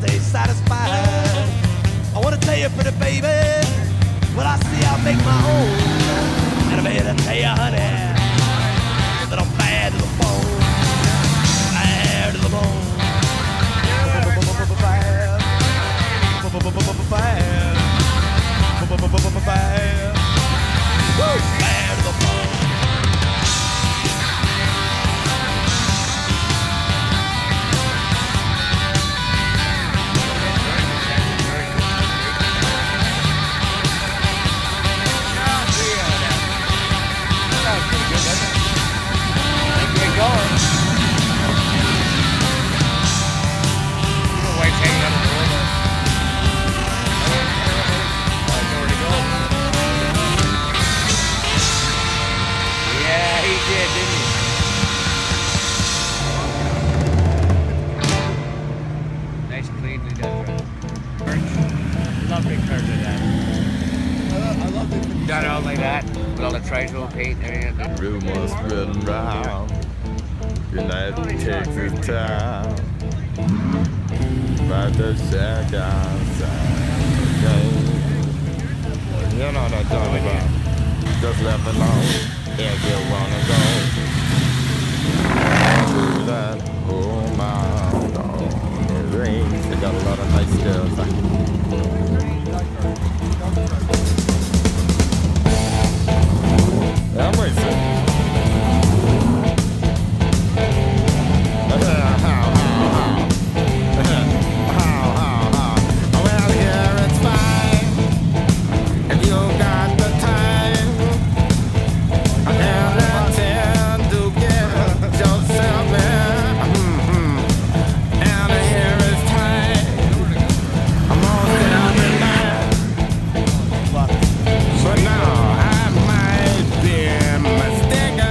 stay satisfied. I wanna tell you, pretty baby, what I see I make my own. And I'm here to tell you, honey, that I'm bad to the bone. Bad to the bone. Bad. Woo! Bad to the bone. Got it all like that, with all the tri-roll paint and everything. Rumors spreading round, United Texas town, about to shack outside. Okay. You know what I'm talking about. Just let me know if you wanna go to that whole mile on the range. They got a lot of nice girls. I'm racing. Well, here it's fine if you got the time. And let's to get yourself in. And here it's time. I'm on every night. But now I might be mistaken.